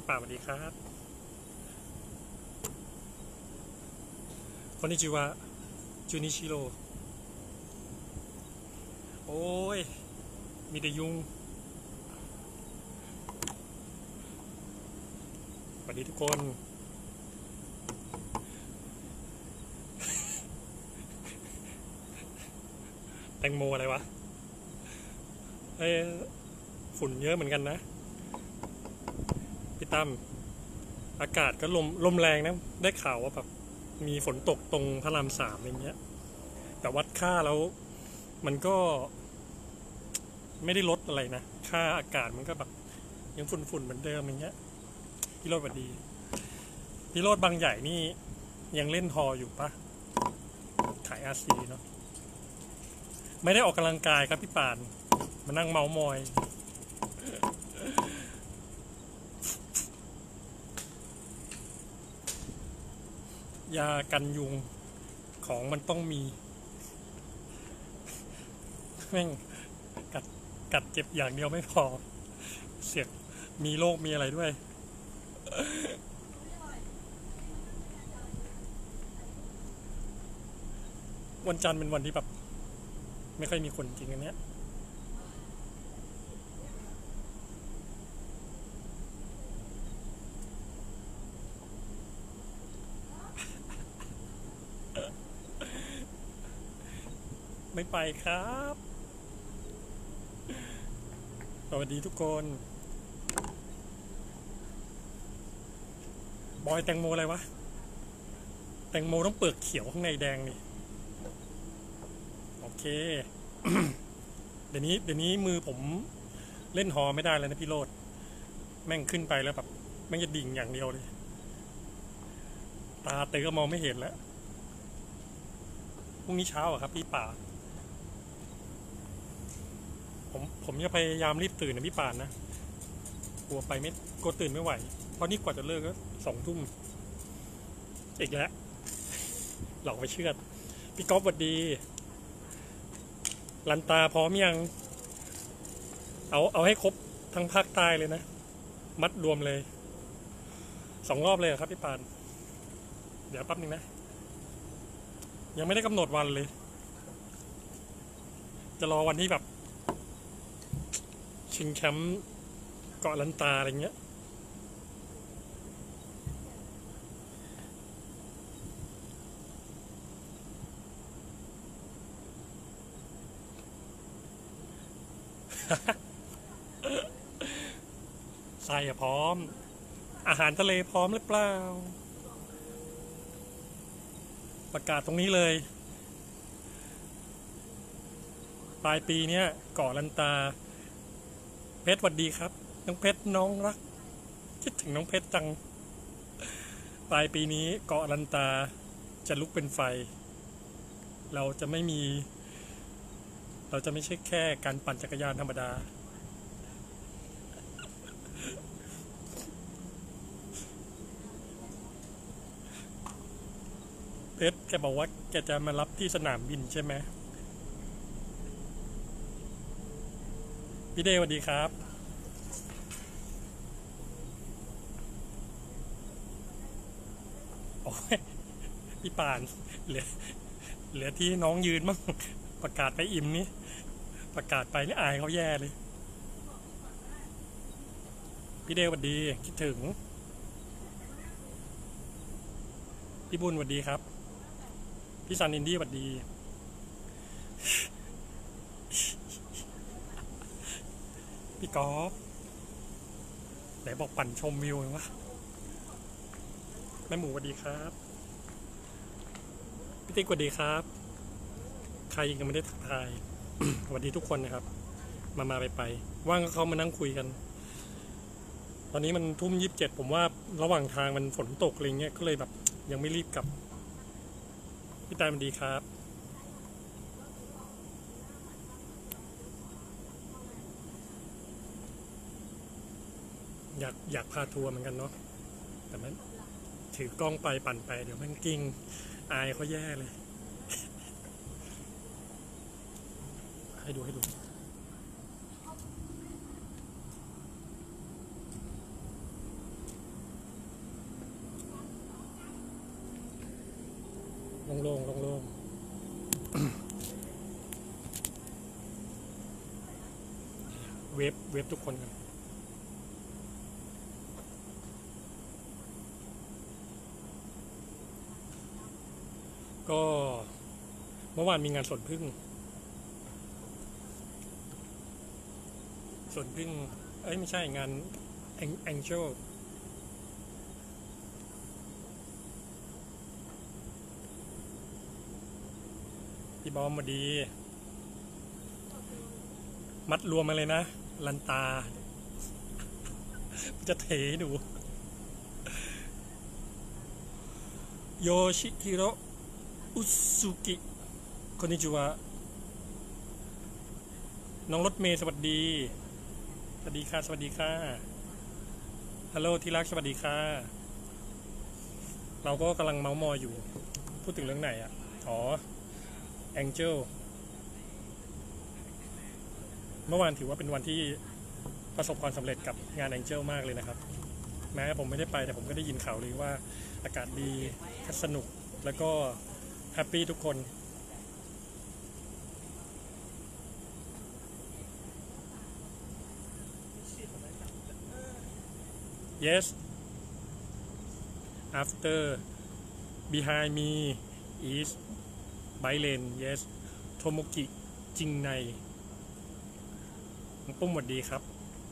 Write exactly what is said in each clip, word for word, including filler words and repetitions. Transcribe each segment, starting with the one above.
พี่ป่าสวัสดีครับคนนิจิวะจูนิชิโร่โอ้ยมีแต่ยุงสวัสดีทุกคนแตงโมอะไรวะเอ้ยฝุ่นเยอะเหมือนกันนะพี่ตั้มอากาศก็ลมลมแรงนะได้ข่าวว่าแบบมีฝนตกตรงพระรามสามอะไรเงี้ยแต่วัดค่าแล้วมันก็ไม่ได้ลดอะไรนะค่าอากาศมันก็แบบยังฝุ่นๆเหมือนเดิมอย่างเงี้ยพี่โรดสวัสดีพี่โรดบางใหญ่นี่ยังเล่นฮออยู่ปะขายอาซีเนาะไม่ได้ออกกำลังกายครับพี่ป่านมานั่งเมามอยยากันยุงของมันต้องมีแม่งกัดกัดเจ็บอย่างเดียวไม่พอเสียมีโรคมีอะไรด้วยวันจันทร์เป็นวันที่แบบไม่ค่อยมีคนจริงอันเนี้ยไม่ไปครับสวัสดีทุกคนบอยแตงโมอะไรวะแตงโมต้องเปลือกเขียวข้างในแดงนี่โอเค เดี๋ยวนี้เดี๋ยวนี้มือผมเล่นฮอไม่ได้แล้วนะพี่โรดแม่งขึ้นไปแล้วแบบแม่งจะดิ่งอย่างเดียวเลยตาเตอก็มองไม่เห็นแล้วพรุ่งนี้เช้าอะครับพี่ป่าผมผมจะพยายามรีบตื่นนะพี่ป่านนะกลัวไปไม่กลัวตื่นไม่ไหวเพราะนี่กว่าจะเลิกก็สองทุ่มอีกแล้วหลอกไปเชื่อพี่ก๊อฟสวัสดีลันตาพร้อมยังเอาเอาให้ครบทั้งภาคใต้เลยนะมัดรวมเลยสองรอบเลยครับพี่ปานเดี๋ยวแป๊บนึงนะยังไม่ได้กำหนดวันเลยจะรอวันที่แบบชิงแชมป์เกาะลันตาอะไรเงี้ย ใส่พร้อมอาหารทะเลพร้อมหรือเปล่าประกาศตรงนี้เลยปลายปีเนี้ยเกาะลันตาเพชรสวัสดีครับน้องเพชรน้องรักคิดถึงน้องเพชรจังปลายปีนี้เกาะลันตาจะลุกเป็นไฟเราจะไม่มีเราจะไม่ใช่แค่การปั่นจักรยานธรรมดาเพชรแกบอกว่าแกจะมารับที่สนามบินใช่ไหมพี่เดย์สวัสดีครับโอ้ยพี่ป่านเหลือเหลือที่น้องยืนมั้งประกาศไปอิ่มนี่ประกาศไปนี่อายเขาแย่เลยพี่เดย์สวัสดีคิดถึงพี่บุญสวัสดีครับพี่ซันอินดี้สวัสดีพี่กอล์ฟไหนบอกปั่นชมวิววะแม่หมูสวัสดีครับพี่ติ๊กสวัสดีครับใครยังไม่ได้ทักทาย สวัสดีทุกคนนะครับมามาไปไปว่างก็เขามานั่งคุยกันตอนนี้มันทุ่มยี่สิบเจ็ดผมว่าระหว่างทางมันฝนตกอะไรเงี้ยก็เลยแบบยังไม่รีบกลับพี่ตายมันดีครับอยากอยากพาทัวร์เหมือนกันเนาะแต่มันถือกล้องไปปั่นไปเดี๋ยวมันกิ้งอายเขาแย่เลยให้ดูให้ดูเวฟเวฟทุกคนกันก็เมื่อวานมีงานสวนพึ่งสวนพึ่งเอ้ยไม่ใช่งานแองแองเจิลพี่บอมมาดี มัดรวมมาเลยนะลันตา จะเทให้ดูโยชิฮิโร่อุซุกิคนนิจิวะน้องรถเมย์สวัสดีสวัสดีค่ะสวัสดีค่ะฮัลโหลที่รักสวัสดีค่ะเราก็กำลังเมาส์มอยอยู่พูดถึงเรื่องไหนอ่ะอ๋อแองเจิลเมื่อวานถือว่าเป็นวันที่ประสบความสำเร็จกับงานแองเจิลมากเลยนะครับแม้ผมไม่ได้ไปแต่ผมก็ได้ยินข่าวเลยว่าอากาศดีสนุกแล้วก็แฮปปี้ทุกคน yes after behind me is bike lane yes โทโมกิจิงไนปุ้มสวัสดีครับ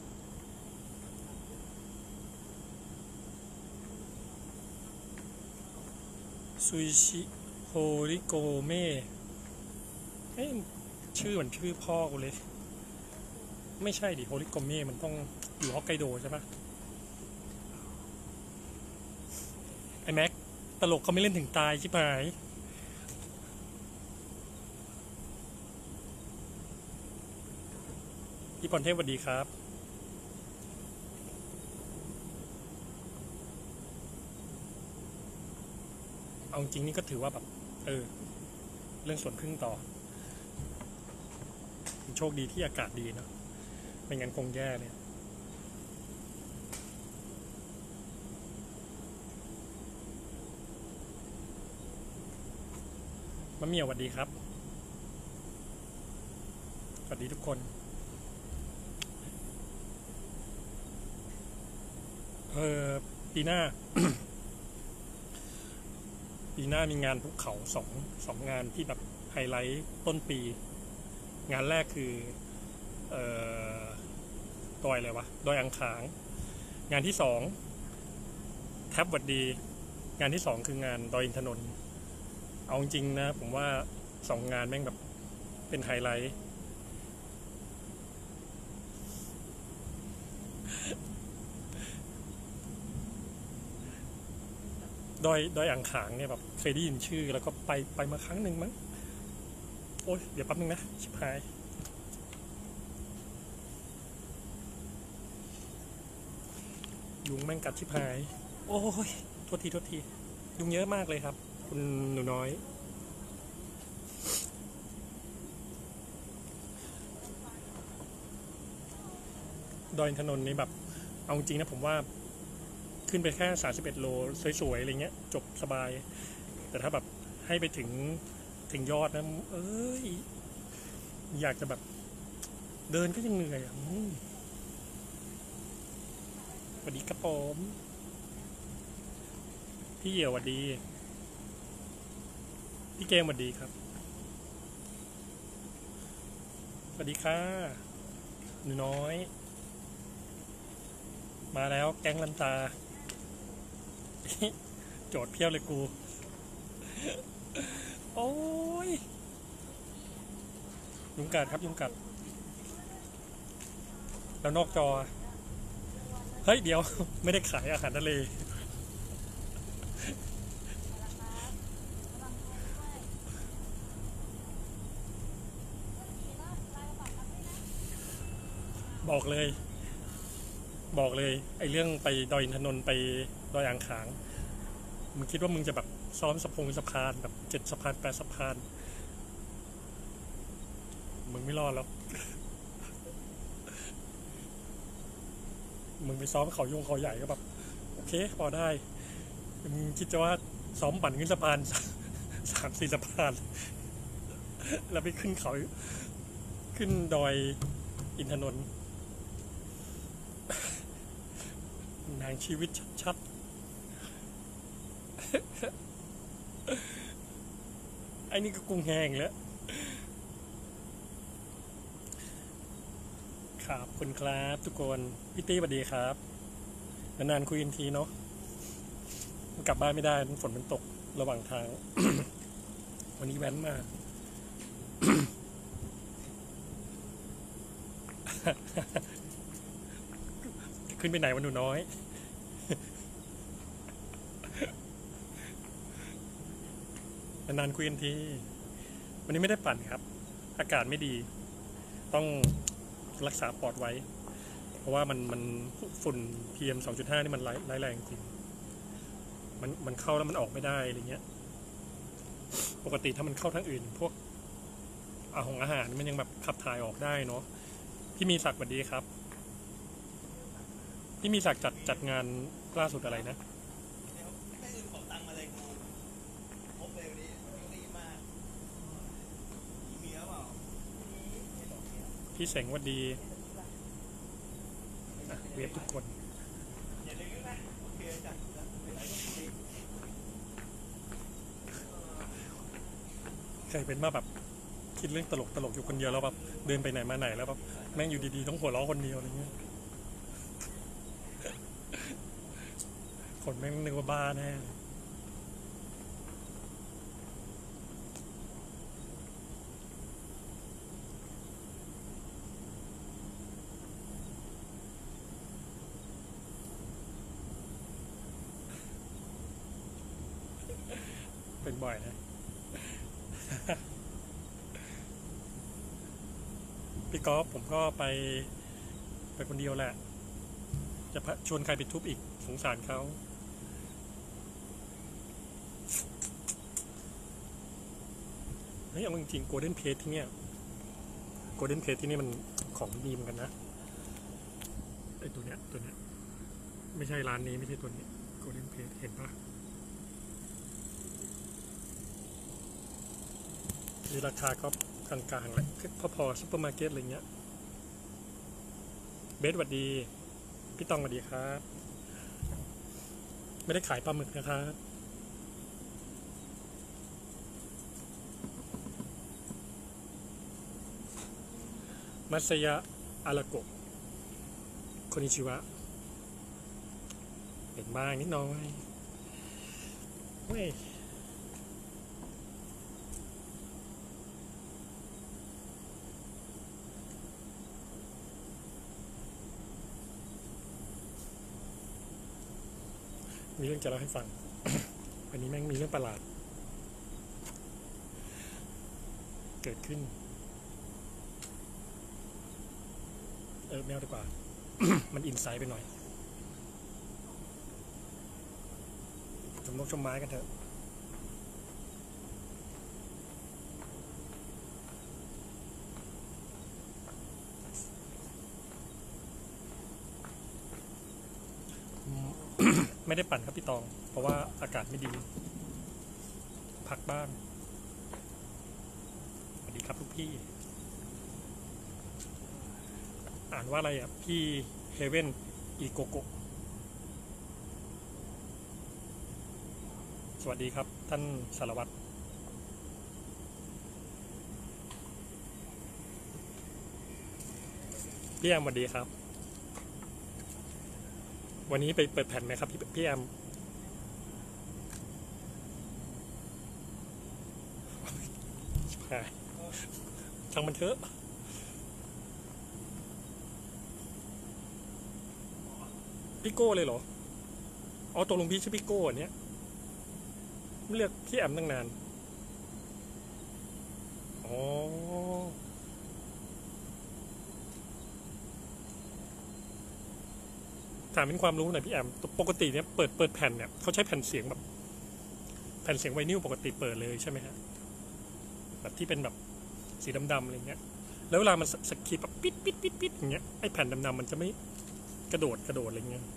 ซุยชิโฮริโกเม่เอ้ยชื่อเหมือนชื่อพ่อกูเลยไม่ใช่ดิโฮริโกเม่มันต้องอยู่ฮอกไกโดใช่ปะไอแม็กตลกเขาไม่เล่นถึงตายชิบหายพี่พรเทพสวัสดีครับเอาจริงนี่ก็ถือว่าแบบเออเรื่องสวนพึ่งต่อโชคดีที่อากาศดีเนาะไม่งั้นคงแย่เลยมะเมี่ยวสวัสดีครับสวัสดีทุกคนเออปีหน้า ปีหน้ามีงานภูเขาสองสองงานที่แบบไฮไลท์ต้นปีงานแรกคือเอ่อดอยอะไรวะดอยอังขางงานที่สองแท็บวัดดีงานที่สองคืองานดอยอินทนนท์เอาจริงนะผมว่าสองงานแม่งแบบเป็นไฮไลท์ดอยดอยอ่างขางเนี่ยแบบเคยได้ยินชื่อแล้วก็ไปไปมาครั้งหนึ่งมั้งโอ้ยเดี๋ยวแป๊บนึงนะชิบหายยุงแม่งกัดชิบหายโอ้ยโทษทีโทษทียุงเยอะมากเลยครับคุณหนูน้อยดอยอินทนนท์นี่แบบเอาจริงนะผมว่าขึ้นไปแค่สามสิบเอ็ดโลสวยๆอะไรเงี้ยจบสบายแต่ถ้าแบบให้ไปถึงถึงยอดนะเอ้ยอยากจะแบบเดินก็ยังเหนื่อยอ่ะสวัสดีกระป๋อมพี่เหี่ยวสวัสดีพี่เกมสวัสดีครับสวัสดีค่ะหนูน้อยมาแล้วแก๊งลันตาโจทย์เพี้ยวเลยกูโอ้ยยุงกัดครับยุงกัดแล้วนอกจอเฮ้ยเดี๋ยวไม่ได้ขายอาหารทะเลบอกเลยบอกเลยไอ้เรื่องไปดอยอินทนนท์ไปดอยอ่างขางมึงคิดว่ามึงจะแบบซ้อมสะพงสะพานแบบเจ็ดสะพานแปดสะพานมึงไม่รอดแล้วมึงไปซ้อมเขายงเขาใหญ่ก็แบบโอเคพอได้มึงคิดจะว่าซ้อมปั่นขึ้นสะพานสามสี่สะพานแล้วไปขึ้นเขาขึ้นดอยอินทนนท์นางชีวิตชัดๆไอ้นี่ก็กุ้งแห้งแล้วครับคุณครับทุกคนพี่ตี้สวัสดีครับนานๆคุยกันทีเนาะกลับบ้านไม่ได้ฝนมันตกระหว่างทาง วันนี้แว้นมาขึ้นไปไหนวันหนูน้อยนานๆคุยกันทีวันนี้ไม่ได้ปั่นครับอากาศไม่ดีต้องรักษาปอดไว้เพราะว่ามันมันฝุ่น พี เอ็ม สองจุดห้า นี่มันร้ายแรงจริงมันมันเข้าแล้วมันออกไม่ได้อะไรเงี้ยปกติถ้ามันเข้าทางอื่นพวกอาหงอาหารมันยังแบบขับถ่ายออกได้เนาะพี่มีศักดิ์สวัสดีครับพี่มีศักดิ์จัดจัดงานล่าสุดอะไรนะพี่เสงสวัสดีเวฟทุกคนเคยเป็นมาแบบคิดเรื่องตลกตลกอยู่คนเดียวแล้วแบบเดินไปไหนมาไหนแล้วแบบแม่งอยู่ดีๆต้องหัวเราะคนเดียวอะไรเงี้ยคนแม่งนึกว่าบ้าแน่เป็นบ่อยนะพี่ก๊อฟผมก็ไปไปคนเดียวแหละจะชวนใครไปทุบอีกสงสารเขาเฮ้ยเอาจริงๆโกลเด้นเพจที่เนี่ยโกลเด้นเพจที่นี่มันของดีเหมือนกันนะไอตัวเนี้ยตัวเนี้ยไม่ใช่ร้านนี้ไม่ใช่ตัวนี้โกลเด้นเพจเห็นปะมีราคาก็กลางๆแหละพอๆซุปเปอร์มาร์เก็ตอะไรเงี้ยเบสสวัสดีพี่ตองสวัสดีครับไม่ได้ขายปลาหมึกนะครับมัตสยะอาราโกะโคนิชิวะเป็นบ้างนิดน้อยเว้ยมีเรื่องจะเล่าให้ฟัง วันนี้แม่งมีเรื่องประหลาดเกิดขึ้นเออแมวดีกว่า มันอินไซด์ไปหน่อยชมนกชมไม้กันเถอะไม่ได้ปั่นครับพี่ตองเพราะว่าอากาศไม่ดีพักบ้างสวัสดีครับทุกพี่อ่านว่าอะไรอ่ะพี่เฮเว่นอีโกโกสวัสดีครับท่านสารวัตรพี่แอมสวัสดีครับวันนี้ไปเปิดแผ่นไหมครับพี่พี่แอมช่างมันเถอะพี่โก้เลยเหรออ๋อตกลงพี่ชื่อพี่โก้เนี้ยไม่เรียกพี่แอมตั้งนานอ๋อถามเป็นความรู้หน่อยพี่แอมปกติเนี้ยเปิดเปิดแผ่นเนี่ยเขาใช้แผ่นเสียงแบบแผ่นเสียงไวนิลปกติเปิดเลยใช่ไหมฮะแบบที่เป็นแบบสีดำๆอะไรเงี้ยแล้วเวลามันสคริปต์แบบปิดปิดปิดปิดอย่างเงี้ยไอ้แผ่นดำๆมันจะไม่กระโดดกระโดดอะไรเงี้ย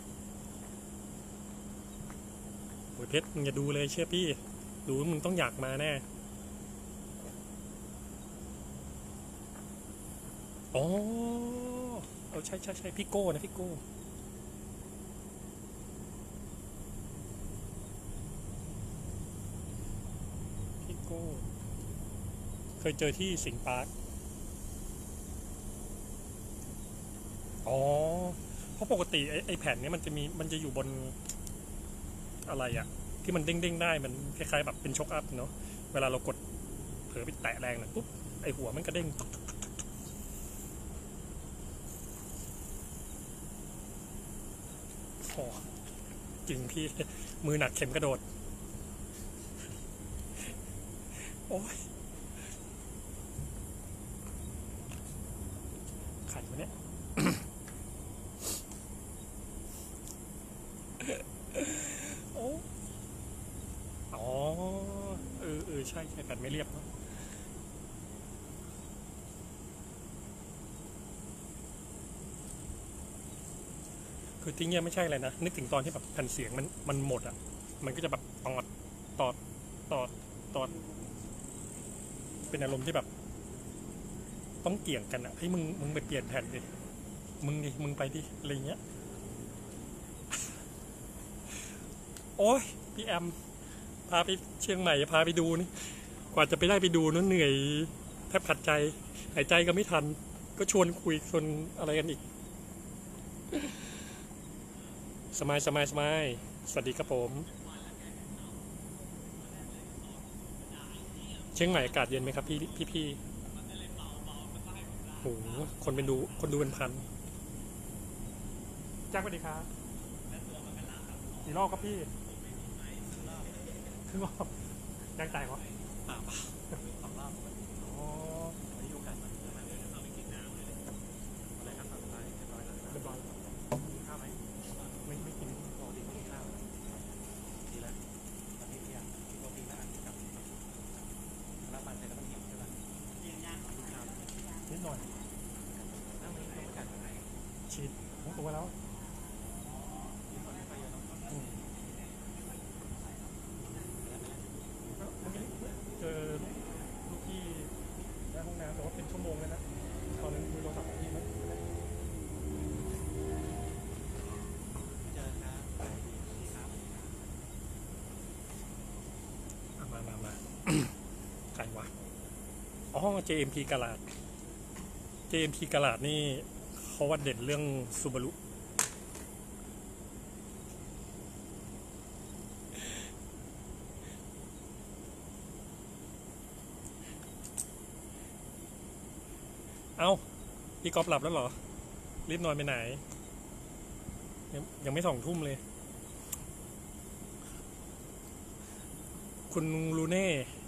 โอ้ยเพชรมึงอย่าดูเลยเชื่อพี่ดูมึงต้องอยากมาแน่อ๋อเอาใช่ใช่ใช่พี่โก้นะพี่โก้พี่โก้เคยเจอที่สิงห์ปาร์คอ๋อเพราะปกติไอ้ไอ้แผ่นเนี้ยมันจะมีมันจะอยู่บนอะไรอะที่มันเด้งๆได้มันคล้ายๆแบบเป็นช็อคอัพเนาะเวลาเรากดเผลอไปแตะแรงหน่อยปุ๊บไอ้หัวมันกระเด้งตกโอ้จริงพี่มือหนักเข็มกระโดดโอ้ยขันมาเนี่ยโอ้อ๋อเออเออใช่ใช่แผ่นไม่เรียบเนาะคือทิ้งเนี่ยไม่ใช่อะไรนะนึกถึงตอนที่แบบแผ่นเสียงมันมันหมดอ่ะมันก็จะแบบตอดตอดตอดตอดเป็นอารมณ์ที่แบบต้องเกี่ยงกันอ่ะให้มึงมึงไปเปลี่ยนแผ่นดิมึงดิมึงไปดิอะไรเงี้ยโอ้ยพี่แอมพาไปเชียงใหม่พาไปดูนี่กว่าจะไปได้ไปดูนั่นเหนื่อยแทบขัดใจหายใจก็ไม่ทันก็ชวนคุยชวนอะไรกันอีกสมายสมายสมายสวัสดีครับผมเชียงใหม่อากาศเย็นไหมครับพี่พี่พี่โหคนเป็นดูคนดูเป็นพันจ้างสวัสดีครับกี่รอบครับพี่ครึ่งรอบจ้างจ่ายเหรออ๋อเรียบร้อยไม่ไม่กินนิดหน่อยฉีดผมตัวแล้วอืมก็เมื่อกี้เจอลูกพี่ในห้องน้ำแต่ว่าเป็นชั่วโมงเลยนะตอนนั้นคุยโทรศัพท์กับพี่ไหมอ่ะมามามาใครวะอ๋อ เจ เอ็ม พี กาลาด เจ เอ็ม พี กาลาดนี่เขาว่าเด่นเรื่องซูบารุเอ้าพี่ก๊อฟหลับแล้วเหรอรีบนอนไปไหนยังยังไม่สองทุ่มเลยคุณลูเน่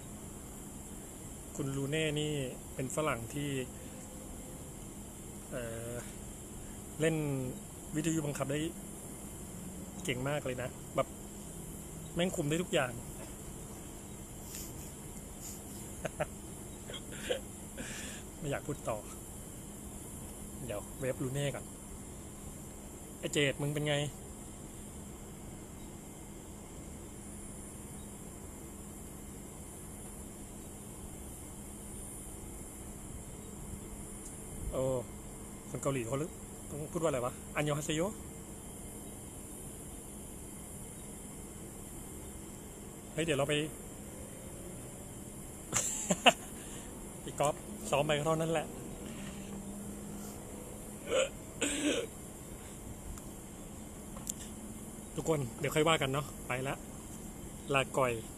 คุณลูเน่นี่เป็นฝรั่งที่เอ่อเล่นวิทยุบังคับได้เก่งมากเลยนะแบบแม่งคุมได้ทุกอย่างไม่อยากพูดต่อเดี๋ยวเวฟลูเน่ก่อนไอเจดมึงเป็นไงโอ้คนเกาหลีเขาต้องพูดว่าอะไรวะอันยองฮาเซโยเฮ้ยเดี๋ยวเราไปอีกกอล์ฟซ้อมไปก็เท่านั้นแหละทุกคนเดี๋ยวค่อยว่ากันเนาะไปละลาก่อย